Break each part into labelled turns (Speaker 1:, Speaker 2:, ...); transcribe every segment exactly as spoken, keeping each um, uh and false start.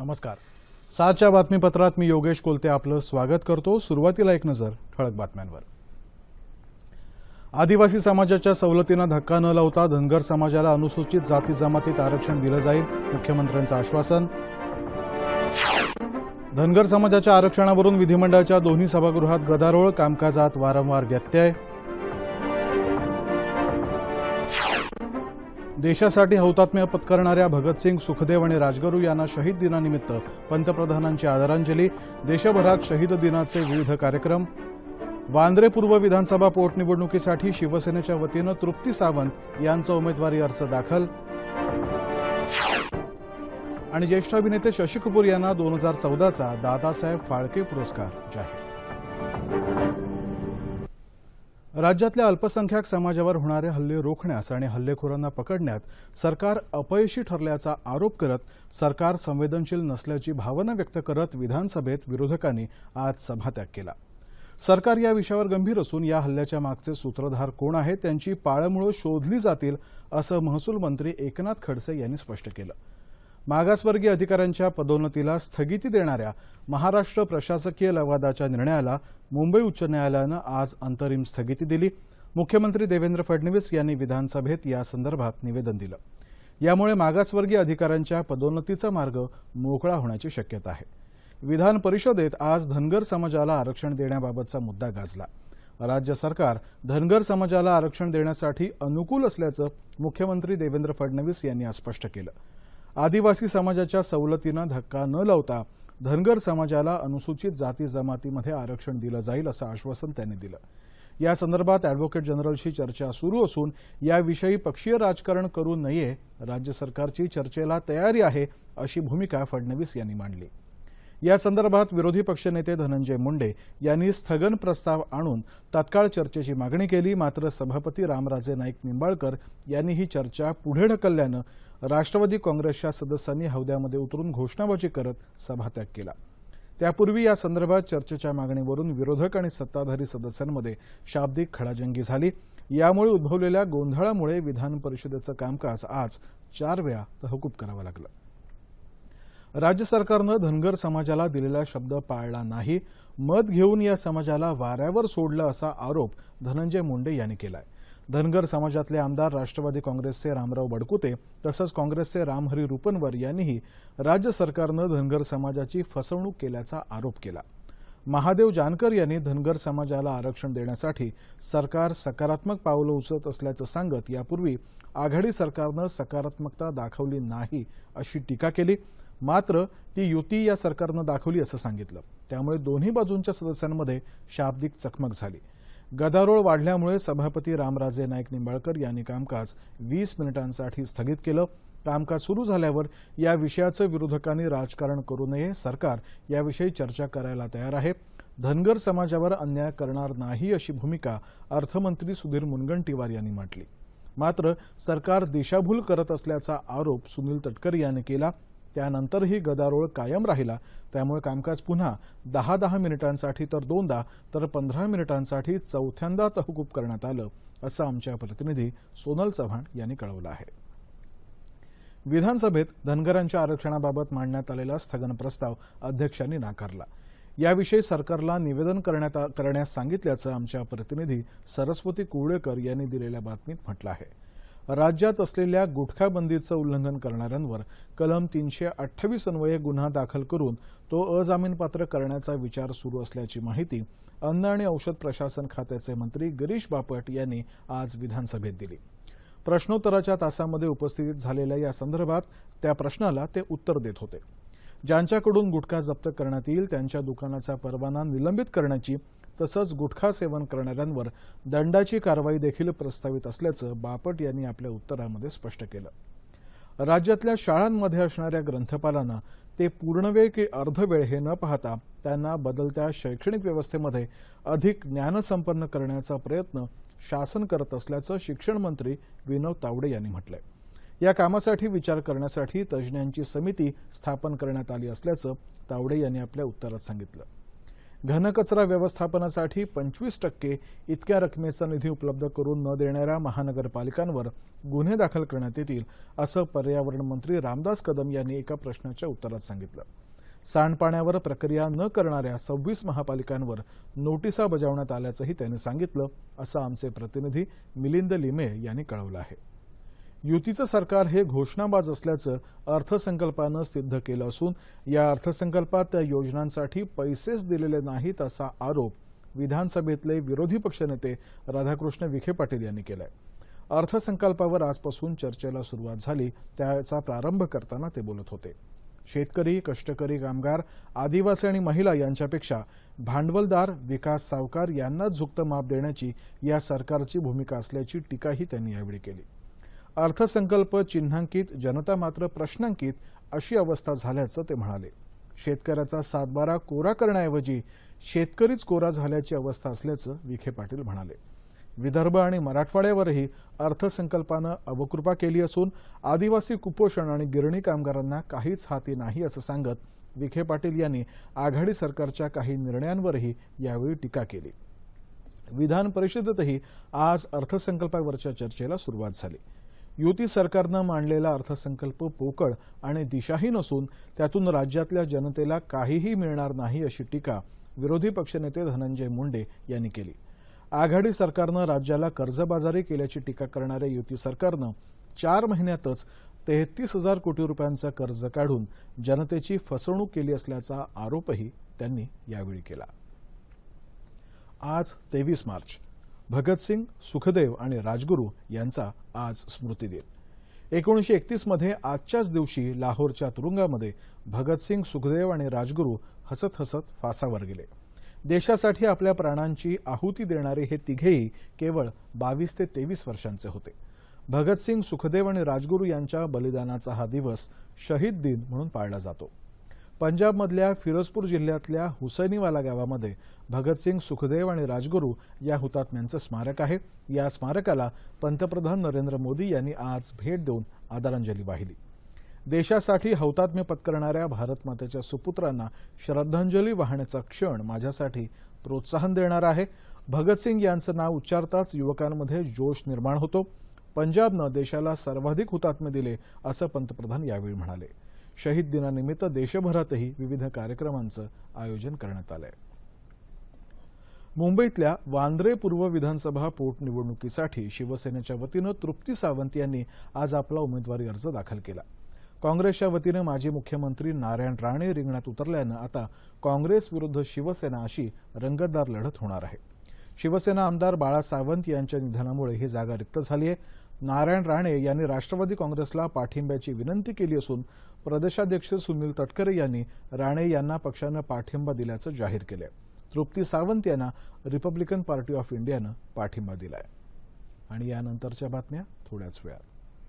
Speaker 1: नमस्कार. सातच्या बातमीपत्रात मी योगेश कोलते आपलं स्वागत करतो. सुरुवातीला एक नजर ठळक बातम्यांवर. आदिवासी समाजाच्या सवलतींना धक्का न लावता धनगर समाजाला अनुसूचित जाती जमातीत आरक्षण दिलं जाईल, मुख्यमंत्र्यांचं आश्वासन. धनगर समाजाच्या आरक्षणावरून विधिमंडळाच्या दोन्ही सभागृहात गदारोळ, कामकाजात वारंवार व्यत्यय. देशासाठी हौतात्म्य पत्करणाऱ्या भगतसिंग, सुखदेव आणि राजगुरू यांना शहीद दिनानिमित्त पंतप्रधानांची आदरांजली. देशभरात शहीद दिनाचे विविध कार्यक्रम. वांद्रे पूर्व विधानसभा पोटनिवडणुकीसाठी शिवसेनेच्या वतीनं तृप्ती सावंत यांचा उमेदवारी अर्ज दाखल. आणि ज्येष्ठ अभिनेते शशी कपूर यांना दोन हजार चौदाचा दादासाहेब फाळके पुरस्कार जाहीर. राज्यातल्या अल्पसंख्याक समाजावर होणारे हल्ले रोखण्यास आणि हल्लेखोरांना पकडण्यात सरकार अपयशी ठरल्याचा आरोप करत सरकार संवेदनशील नसल्याची भावना व्यक्त करत विधानसभेत विरोधकांनी आज सभात्याग केला. सरकार या विषयावर गंभीर असून या हल्ल्याच्या मागचे सूत्रधार कोण आहेत त्यांची पाळंमुळं शोधली जातील असं महसूल मंत्री एकनाथ खडसे यांनी स्पष्ट केलं. मागासवर्गीय अधिकाऱ्यांच्या पदोन्नतीला स्थगिती देणाऱ्या महाराष्ट्र प्रशासकीय लवादाच्या निर्णयाला मुंबई उच्च न्यायालयानं आज अंतरिम स्थगिती दिली. मुख्यमंत्री देवेंद्र फडणवीस यांनी विधानसभेत या संदर्भात निवेदन दिलं. यामुळे मागासवर्गीय अधिकाऱ्यांच्या पदोन्नतीचा मार्ग मोकळा होण्याची शक्यता आहे. विधान परिषदेत आज धनगर समाजाला आरक्षण देण्याबाबतचा मुद्दा गाजला. राज्य सरकार धनगर समाजाला आरक्षण देण्यासाठी अनुकूल असल्याचं मुख्यमंत्री देवेंद्र फडणवीस यांनी आज स्पष्ट केलं. आदिवासी समाजाच्या सवलतींना धक्का न लावता धनगर समाजाला अनुसूचित जाती जमातीमध्ये आरक्षण दिलं जाईल असं आश्वासन त्यांनी दिलं. या संदर्भात अॅडव्होकेट जनरलशी चर्चा सुरू असून याविषयी पक्षीय राजकारण करू नये, राज्य सरकारची चर्चेला तयारी आहे अशी भूमिका फडणवीस यांनी मांडली. या संदर्भात विरोधी पक्षनेते धनंजय मुंडे यांनी स्थगन प्रस्ताव आणून तत्काळ चर्चेची मागणी केली. मात्र सभापती रामराजे नाईक निंबाळकर यांनी ही चर्चा पुढे ढकलल्यानं राष्ट्रवादी काँग्रेसच्या सदस्यांनी हौद्यामध्ये उतरून घोषणाबाजी करत सभात्याग केला. त्यापूर्वी या संदर्भात चर्चेच्या मागणीवरून विरोधक आणि सत्ताधारी सदस्यांमध्ये शाब्दिक खडाजंगी झाली. यामुळे उद्भवलेल्या गोंधळामुळे विधान परिषदेचं कामकाज आज चार वेळा तहकूब करावं लागलं. राज्य सरकारनं धनगर समाजाला दिलेला शब्द पाळला नाही, मत घेऊन या समाजाला वाऱ्यावर सोडलं असा आरोप धनंजय मुंडे यांनी केलाय. धनगर समाजातले आमदार राष्ट्रवादी काँग्रेसचे रामराव बडकुते तसंच काँग्रेसचे रामहरी रुपनवर यांनीही राज्य सरकारनं धनगर समाजाची फसवणूक केल्याचा आरोप केला. महादेव जानकर यांनी धनगर समाजाला आरक्षण देण्यासाठी सरकार सकारात्मक पावलं उचलत असल्याचं सांगत यापूर्वी आघाडी सरकारनं सकारात्मकता दाखवली नाही अशी टीका केली. मात्र ती युती या सरकारनं दाखवली असं सांगितलं. त्यामुळे दोन्ही बाजूंच्या सदस्यांमध्ये शाब्दिक चकमक झाली. गदारोळ वाढल्यामुळे सभापती रामराजे नाईक निंबाळकर यांनी कामकाज वीस मिनिटांसाठी स्थगित केलं. कामकाज सुरू झाल्यावर या विषयाचं विरोधकांनी राजकारण करू नये, सरकार याविषयी चर्चा करायला तयार आहे, धनगर समाजावर अन्याय करणार नाही अशी भूमिका अर्थमंत्री सुधीर मुनगंटीवार यांनी मांडली. मात्र सरकार दिशाभूल करत असल्याचा आरोप सुनील तटकरे यांनी केला. त्यानंतरही गदारोळ कायम राहिला. त्यामुळे कामकाज पुन्हा दहा दहा मिनिटांसाठी तर दोनदा तर पंधरा मिनिटांसाठी चौथ्यांदा तहकूब करण्यात आलं असं आमच्या प्रतिनिधी सोनल चव्हाण यांनी कळवलं आहे. विधानसभेत धनगरांच्या आरक्षणाबाबत मांडण्यात आलेला स्थगन प्रस्ताव अध्यक्षांनी नाकारला. याविषयी सरकारला निवेदन करण्यात करण्यास सांगितल्याचं आमच्या प्रतिनिधी सरस्वती कुवळेकर यांनी दिलेल्या बातमीत म्हटलं आहे. राज्यात असलेल्या गुटखाबंदीचं उल्लंघन करणाऱ्यांवर कलम तीनशे अठ्ठावीस अन्वये गुन्हा दाखल करून तो अजामीनपात्र करण्याचा विचार सुरू असल्याची माहिती अन्न आणि औषध प्रशासन खात्याचे मंत्री गिरीश बापट यांनी आज विधानसभेत दिली. प्रश्नोत्तराच्या तासामध्ये उपस्थित झालेल्या या संदर्भात त्या प्रश्नाला ते उत्तर देत होते. ज्यांच्याकडून गुटखा जप्त करण्यात येईल त्यांच्या दुकानाचा परवाना निलंबित करण्याची तसंच गुटखा सेवन करणाऱ्यांवर दंडाची कारवाई देखील प्रस्तावित असल्याचं बापट यांनी आपल्या उत्तरामध्ये स्पष्ट केलं. राज्यातल्या शाळांमध्ये असणाऱ्या ग्रंथपालांना ते पूर्णवेळ की अर्धवेळ हे न पाहता त्यांना बदलत्या शैक्षणिक व्यवस्थेमध्ये अधिक ज्ञानसंपन्न करण्याचा प्रयत्न शासन करत असल्याचं शिक्षण मंत्री विनोद तावडे यांनी म्हटलंय. या कामासाठी विचार करण्यासाठी तज्ज्ञांची समिती स्थापन करण्यात आली असल्याचं तावडे यांनी आपल्या उत्तरात सांगितलं. घनकचरा व्यवस्थापनासाठी पंचवीस टक्के इतक्या रकमेचा निधी उपलब्ध करून न देणाऱ्या महानगरपालिकांवर गुन्हे दाखल करण्यात येतील असं पर्यावरण मंत्री रामदास कदम यांनी एका प्रश्नाच्या उत्तरात सांगितलं। सांडपाण्यावर प्रक्रिया न करणाऱ्या सव्वीस महापालिकांवर नोटिसा बजावण्यात आल्याचंही त्यांनी सांगितलं असं आमचे प्रतिनिधी मिलिंद लिमे यांनी कळवलं आहे। युतीचं सरकार हे घोषणाबाज असल्याचं अर्थसंकल्पानं सिद्ध केलं असून या अर्थसंकल्पात त्या योजनांसाठी पैसेच दिलेले नाहीत असा आरोप विधानसभेतले विरोधी पक्षनेते राधाकृष्ण विखे पाटील यांनी केलाय। अर्थसंकल्पावर आजपासून चर्चेला सुरुवात झाली, त्याचा प्रारंभ करताना ते बोलत होते। शेतकरी, कष्टकरी, कामगार, आदिवासी आणि महिला यांच्यापेक्षा भांडवलदार, विकास सावकार यांनाच झुकतं माप देण्याची या सरकारची भूमिका असल्याची टीकाही त्यांनी यावेळी केली। अर्थसंकल्प चिन्हांकित, जनता मात्र प्रश्नांकित अशी अवस्था झाल्याचं ते म्हणाले। शेतकऱ्याचा सातबारा कोरा करण्याऐवजी शेतकरीच कोरा झाल्याची अवस्था असल्याचं विखे पाटील म्हणाले। विदर्भ आणि मराठवाड्यावरही अर्थसंकल्पानं अवकृपा केली असून आदिवासी, कुपोषण आणि गिरणी कामगारांना काहीच हाती नाही असं सांगत विखे पाटील यांनी आघाडी सरकारच्या काही निर्णयांवरही यावेळी टीका केली। विधान परिषदेतही आज अर्थसंकल्पावरच्या चर्चेला सुरुवात झाली। युती सरकारनं मांडलेला अर्थसंकल्प पोकळ आणि दिशाहीन असून त्यातून राज्यातल्या जनतेला काहीही मिळणार नाही अशी टीका विरोधी पक्षनेते धनंजय मुंडे यांनी केली। आघाडी सरकारनं राज्याला कर्जबाजारी केल्याची टीका करणाऱ्या युती सरकारनं चार महिन्यातच तेहतीस हजार कोटी रुपयांचं कर्ज काढून जनतेची फसवणूक केली असल्याचा आरोपही त्यांनी यावेळी केला। आज तेवीस मार्च, भगतसिंग, सुखदेव आणि राजगुरू यांचा आज स्मृती दिन। एकोणीसशे एकतीस मध्ये आजच्याच दिवशी लाहोरच्या तुरुंगामध्ये भगतसिंग, सुखदेव आणि राजगुरू हसत हसत फासावर गेले। देशासाठी आपल्या प्राणांची आहुती देणारे हे तिघेही केवळ बावीस ते तेवीस वर्षांचे होते। भगतसिंग, सुखदेव आणि राजगुरू यांच्या बलिदानाचा हा दिवस शहीद दिन म्हणून पाळला जातो। पंजाबमधल्या फिरोजपूर जिल्ह्यातल्या हुसैनीवाला गावामध्ये भगतसिंग, सुखदेव आणि राजगुरू या हुतात्म्यांचं स्मारक आहे। या स्मारकाला पंतप्रधान नरेंद्र मोदी यांनी आज भेट देऊन आदरांजली वाहिली। देशासाठी हौतात्म्य पत्करणाऱ्या भारतमातेच्या सुपुत्रांना श्रद्धांजली वाहण्याचा क्षण माझ्यासाठी प्रोत्साहन देणारा आहे। भगतसिंग यांचं नाव उच्चारताच युवकांमध्ये जोश निर्माण होतो। पंजाबनं देशाला सर्वाधिक हुतात्मे दिले असं पंतप्रधान यावेळी म्हणाले। शहीद दिनानिमित्त देशभरातही विविध कार्यक्रमांचं आयोजन करण्यात आलंय। मुंबईतल्या वांद्रे पूर्व विधानसभा पोटनिवडणुकीसाठी शिवसेनेच्या वतीनं तृप्ती सावंत यांनी आज आपला उमेदवारी अर्ज दाखल केला। काँग्रेसच्या वतीनं माजी मुख्यमंत्री नारायण राणे रिंगणात उतरल्यानं आता काँग्रेस विरुद्ध शिवसेना अशी रंगतदार लढत होणार आहे। शिवसेना आमदार बाळा सावंत यांच्या निधनामुळे ही जागा रिक्त झाली आहे। नारायण राणे यांनी राष्ट्रवादी काँग्रेसला पाठिंब्याची विनंती केली असून प्रदेशाध्यक्ष सुनील तटकरे यांनी राणे यांना पक्षानं पाठिंबा दिल्याचं जाहीर केलं। तृप्ती सावंत यांना रिपब्लिकन पार्टी ऑफ इंडियानं पाठिंबा दिलाय। आणि यानंतरच्या बातम्या थोड्याच वेळात।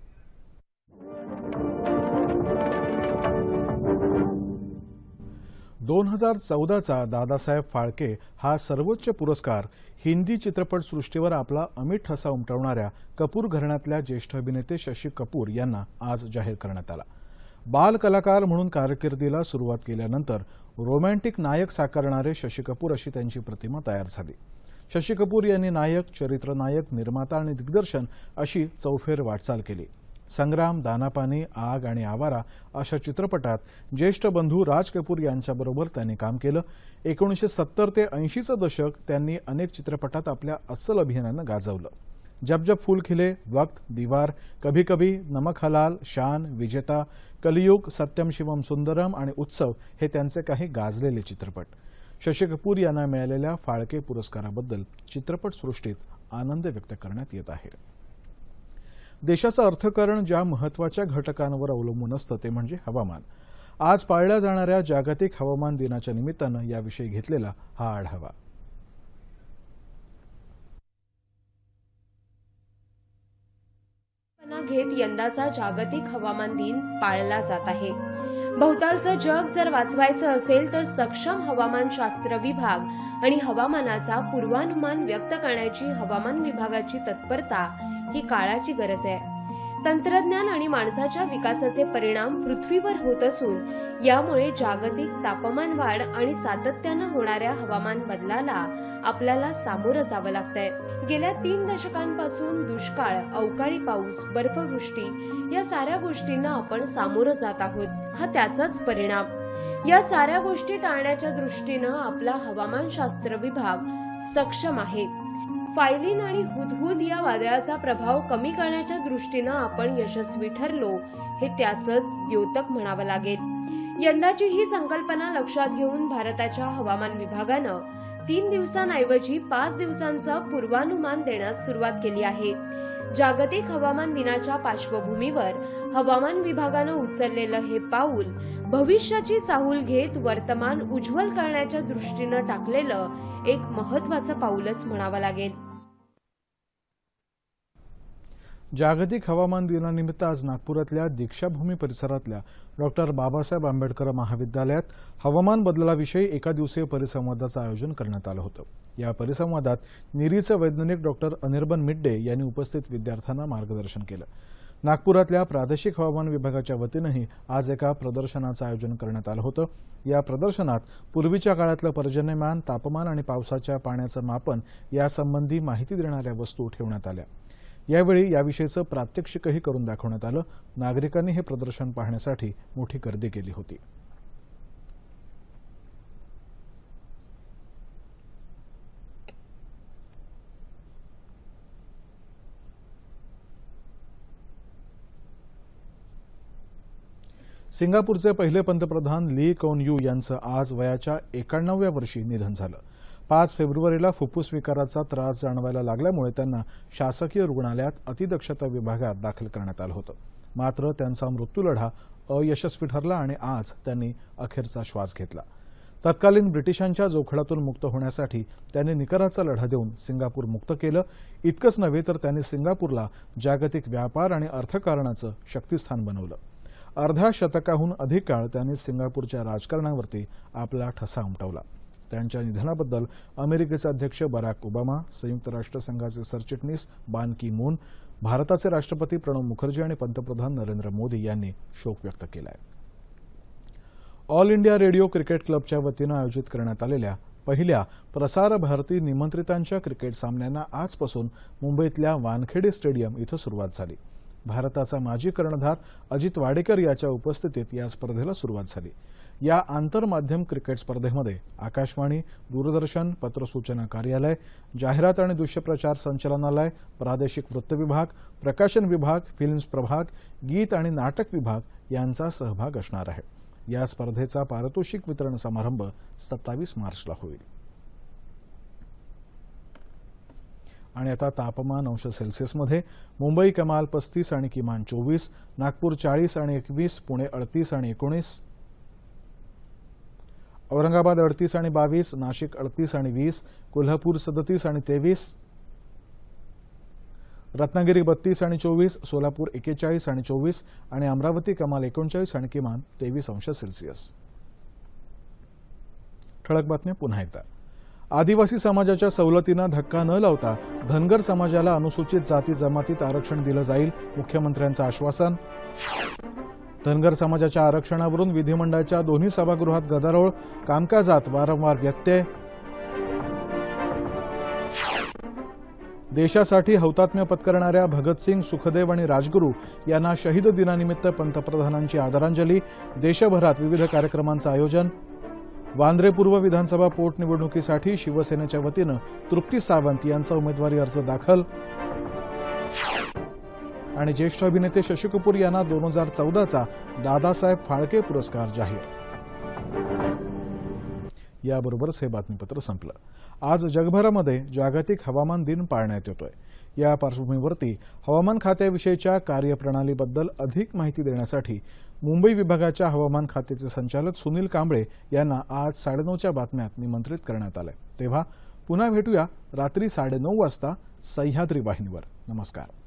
Speaker 1: दोन हजार चौदाचा दादासाहेब फाळके हा सर्वोच्च पुरस्कार हिंदी चित्रपटसृष्टीवर आपला अमिट ठसा उमटवणाऱ्या कपूर घराण्यातल्या ज्येष्ठ अभिनेते शशी कपूर यांना आज जाहीर करण्यात आला। बाल कलाकार म्हणून कारकिर्दीला सुरुवात केल्यानंतर रोमॅन्टिक नायक साकारणारे शशी कपूर अशी त्यांची प्रतिमा तयार झाली। शशी कपूर यांनी नायक, चरित्रनायक, निर्माता आणि दिग्दर्शन अशी चौफेर वाटचाल केली। संग्राम, दानापानी, आग आणि आवारा अशा चित्रपटात ज्येष्ठ बंधू राज कपूर यांच्याबरोबर त्यांनी काम केलं। एकोणीसशे सत्तर ते ऐंशीचं दशक त्यांनी अनेक चित्रपटात आपल्या अस्सल अभिनयानं गाजवलं। जब जब फूल खिले, वक्त, दीवार, कभी कभी, नमक हलाल, शान, विजेता, कलियुग, सत्यम शिवम सुंदरम आणि उत्सव हे त्यांचे काही गाजलेले चित्रपट। शशी कपूर यांना मिळालेल्या फाळके पुरस्काराबद्दल चित्रपटसृष्टीत आनंद व्यक्त करण्यात येत आहे। देशाचं अर्थकारण ज्या महत्त्वाच्या घटकांवर अवलंबून असतं ते म्हणजे हवामान। आज पाळल्या जाणाऱ्या जागतिक हवामान दिनाच्या निमित्तानं याविषयी घेतलेला हा आढावा।
Speaker 2: घेत यंदाचा जागतिक हवामान दिन पाळला जात आहे। भोवतालचं जग जर वाचवायचं असेल तर सक्षम हवामानशास्त्र विभाग आणि हवामानाचा पूर्वानुमान व्यक्त करण्याची हवामान विभागाची तत्परता ही काळाची गरज आहे। तंत्रज्ञान आणि माणसाच्या विकासाचे परिणाम पृथ्वीवर होत असून यामुळे जागतिक तापमान वाढ आणि सातत्यानं होणाऱ्या हवामान बदलाला आपल्याला सामोरं जावं लागतंय। गेल्या तीन दशकांपासून दुष्काळ, अवकाळी पाऊस, बर्फवृष्टी या साऱ्या गोष्टींना आपण सामोरं जात आहोत। हा त्याचाच परिणाम। या साऱ्या गोष्टी टाळण्याच्या दृष्टीनं आपला हवामानशास्त्र विभाग सक्षम आहे। फायलिन आणि हुदहुद या वादळाचा प्रभाव कमी करण्याच्या दृष्टीनं आपण यशस्वी ठरलो हे त्याचंच द्योतक म्हणावं लागेल। यंदाची ही संकल्पना लक्षात घेऊन भारताच्या हवामान विभागानं तीन दिवसांऐवजी पाच दिवसांचं पूर्वानुमान देण्यास सुरुवात केली आहे। जागतिक हवामान दिनाच्या पार्श्वभूमीवर हवामान विभागानं उचललेलं हे पाऊल भविष्याची चाहूल घेत वर्तमान उज्ज्वल करण्याच्या दृष्टीनं टाकलेलं एक महत्त्वाचं पाऊलच म्हणावं लागेल।
Speaker 1: जागतिक हवामान दिनानिमित्त आज नागपुरातल्या दीक्षाभूमी परिसरातल्या डॉक्टर बाबासाहेब आंबेडकर महाविद्यालयात हवामान बदलाविषयी एका दिवसीय परिसंवादाचं आयोजन करण्यात आलं होतं। या परिसंवादात निरीचे वैज्ञानिक डॉक्टर अनिर्बन मिड्डे यांनी उपस्थित विद्यार्थ्यांना मार्गदर्शन केलं। नागपुरातल्या प्रादेशिक हवामान विभागाच्या वतीनंही आज एका प्रदर्शनाचं आयोजन करण्यात आलं होतं। या प्रदर्शनात पूर्वीच्या काळातलं पर्जन्यमान, तापमान आणि पावसाच्या पाण्याचं मापन यासंबंधी माहिती देणाऱ्या वस्तू ठेवण्यात आल्या। यावेळी याविषयीचं प्रात्यक्षिकही करून दाखवण्यात आलं। नागरिकांनी हे प्रदर्शन पाहण्यासाठी मोठी गर्दी केली होती। सिंगापूरचे पहिले पंतप्रधान ली कुआन यू यांचं आज वयाच्या एकाण्णव्या वर्षी निधन झालं। पाच फेब्रुवारीला फुफ्फुस विकाराचा त्रास जाणवायला लागल्यामुळे त्यांना शासकीय रुग्णालयात अतिदक्षता विभागात दाखल करण्यात आलं होतं। मात्र त्यांचा मृत्यूलढा अयशस्वी ठरला आणि आज त्यांनी अखेरचा श्वास घेतला। तत्कालीन ब्रिटिशांच्या जोखडातून मुक्त होण्यासाठी त्यांनी निकराचा लढा देऊन सिंगापूर मुक्त केलं। इतकंच नव्हे तर त्यांनी सिंगापूरला जागतिक व्यापार आणि अर्थकारणाचं शक्तिस्थान बनवलं। अर्ध्या शतकाहून अधिक काळ त्यांनी सिंगापूरच्या राजकारणावरती आपला ठसा उमटवला। त्यांच्या निधनाबद्दल अमेरिकेचे अध्यक्ष बराक ओबामा, संयुक्त राष्ट्रसंघाचे सरचिटणीस बान की मून, भारताचे राष्ट्रपती प्रणव मुखर्जी आणि पंतप्रधान नरेंद्र मोदी यांनी शोक व्यक्त केला आहे। ऑल इंडिया रेडिओ क्रिकेट क्लबच्या वतीनं आयोजित करण्यात आलेल्या पहिल्या प्रसार भारती निमंत्रितांच्या क्रिकेट सामन्यांना आजपासून मुंबईतल्या वानखेडे स्टेडियम इथं सुरुवात झाली। भारताचा माजी कर्णधार अजित वाडेकर याच्या उपस्थितीत या स्पर्धेला सुरुवात झाली। या आंतरमाध्यम क्रिकेट स्पर्धेमध्ये आकाशवाणी, दूरदर्शन, पत्रसूचना कार्यालय, जाहिरात आणि दृश्यप्रचार संचालनालय, प्रादेशिक वृत्त विभाग, प्रकाशन विभाग, फिल्म्स प्रभाग, गीत आणि नाटक विभाग यांचा सहभाग असणार आहे। या स्पर्धेचा पारितोषिक वितरण समारंभ सत्तावीस मार्चला होईल। आणि आता तापमान अंश सेल्सिअसमध्ये मुंबई कमाल पस्तीस आणि किमान चोवीस, नागपूर चाळीस आणि एकवीस, पुणे अडतीस आणि एकोणीस, औरंगाबाद अडतीस आणि बावीस, नाशिक अडतीस आणि वीस, कोल्हापूर सदतीस आणि तेवीस, रत्नागिरी बत्तीस आणि चोवीस, सोलापूर एक्केचाळीस आणि चोवीस आणि अमरावती कमाल एकोणचाळीस आणि किमान तेवीस अंश सेल्सिअस। ठळक बातम्या पुन्हा एकदा। आदिवासी समाजाच्या सवलतींना धक्का न लावता धनगर समाजाला अनुसूचित जाती जमातीत आरक्षण दिलं जाईल, मुख्यमंत्र्यांचं आश्वासन। धनगर समाजाच्या आरक्षणावरून विधिमंडळाच्या दोन्ही सभागृहात गदारोळ, कामकाजात वारंवार व्यत्यय। देशासाठी हौतात्म्य पत्करणाऱ्या भगतसिंग, सुखदेव आणि राजगुरू यांना शहीद दिनानिमित्त पंतप्रधानांची आदरांजली, देशभरात विविध कार्यक्रमांचं आयोजन। वांद्रे पूर्व विधानसभा पोटनिवडणुकीसाठी शिवसेनेच्या वतीनं तृप्ती सावंत यांचा उमेदवारी अर्ज दाखल। आणि ज्येष्ठ अभिनेते शशी कपूर यांना दोन हजार चौदाचा दादासाहेब फाळके पुरस्कार जाहीर। याबरोबरच हे बातमीपत्र संपलं। आज जगभरामध्ये जागतिक हवामान दिन पाळण्यात येतोय। या पार्श्वभूमीवरती हवामान खात्याविषयीच्या कार्यप्रणालीबद्दल अधिक माहिती देण्यासाठी मुंबई विभागाच्या हवामान खात्याचे संचालक सुनील कांबळे यांना आज साडेनऊच्या बातम्यात निमंत्रित करण्यात आलंय। तेव्हा पुन्हा भेटूया रात्री साडेनऊ वाजता सह्याद्री वाहिनीवर। नमस्कार।